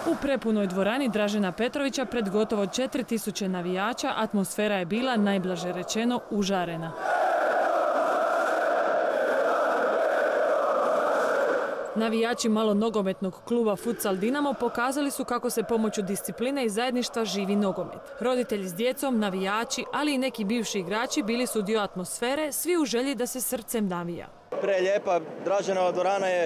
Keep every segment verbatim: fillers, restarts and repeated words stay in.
U prepunoj dvorani Dražena Petrovića pred gotovo četiri tisuće navijača atmosfera je bila, najblaže rečeno, užarena. Navijači malo nogometnog kluba Futsal Dinamo pokazali su kako se pomoću discipline i zajedništva živi nogomet. Roditelji s djecom, navijači, ali i neki bivši igrači bili su dio atmosfere, svi u želji da se srcem navija. Prelijepa, Draženova dvorana je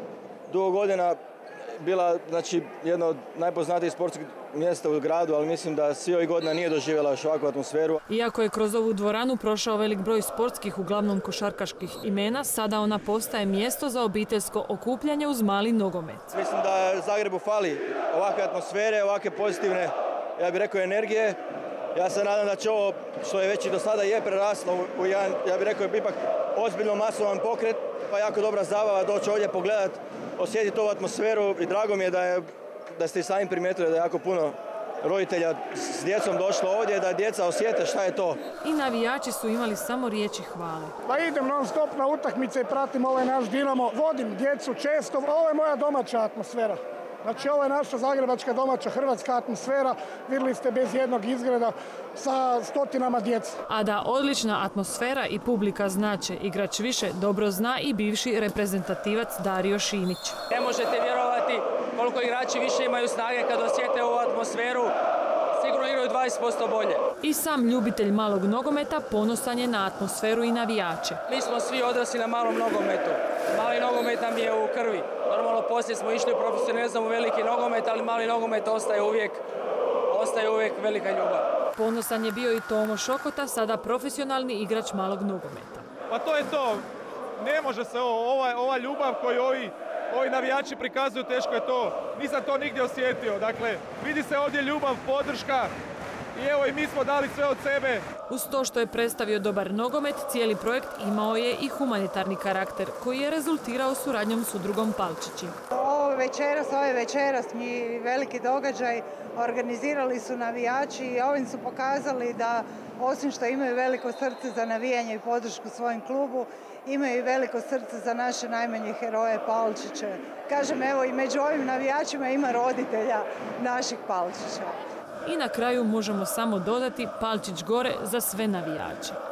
dugo godina bila, znači, jedno od najpoznatijih sportskih mjesta u gradu, ali mislim da svi ovih godina nije doživjela još ovakvu atmosferu. Iako je kroz ovu dvoranu prošao velik broj sportskih, uglavnom košarkaških imena, sada ona postaje mjesto za obiteljsko okupljanje uz mali nogomet. Mislim da Zagrebu fali ovakve atmosfere, ovakve pozitivne, ja bih rekao, energije. Ja se nadam da će ovo, što je već i do sada je preraslo u jedan, ja bih rekao, ipak ozbiljno masovan pokret, pa jako dobra zabava doći ovdje pogledati, osjetiti ovu atmosferu i drago mi je da, je da ste i sami primijetili da je jako puno roditelja s djecom došlo ovdje, da djeca osjete šta je to. I navijači su imali samo riječi hvale. Pa idem non stop na utakmice i pratim ovaj naš Dinamo, vodim djecu često, ovo je moja domaća atmosfera. Znači, ovo je naša zagrebačka domaća hrvatska atmosfera, vidjeli ste bez jednog izgreda sa stotinama djece. A da odlična atmosfera i publika znače, igrač više dobro zna i bivši reprezentativac Dario Šimić. Ne možete vjerovati koliko igrači više imaju snage kad osjete ovu atmosferu, sigurno igraju dvadeset posto bolje. I sam ljubitelj malog nogometa ponosan je na atmosferu i navijače. Mi smo svi odrasli na malom nogometu. Mali nogomet nam je u krvi. Normalno poslije smo išli u profesionalizam u veliki nogomet, ali mali nogomet ostaje uvijek, ostaje uvijek velika ljubav. Ponosan je bio i Tomo Šokota, sada profesionalni igrač malog nogometa. Pa to je to. Ne može se ovo, ova, ova ljubav koju ovi, ovi navijači prikazuju, teško je to. Nisam to nigdje osjetio. Dakle, vidi se ovdje ljubav, podrška. I evo i mi smo dali sve od sebe. Uz to što je predstavio dobar nogomet, cijeli projekt imao je i humanitarni karakter, koji je rezultirao suradnjom s udrugom Palčići. Ovo večeras, ovaj večeras mi veliki događaj organizirali su navijači i ovim su pokazali da osim što imaju veliko srce za navijanje i podršku svojim klubu, imaju i veliko srce za naše najmanje heroje Palčiće. Kažem, evo i među ovim navijačima ima roditelja naših Palčića. I na kraju možemo samo dodati Palčić gore za sve navijače.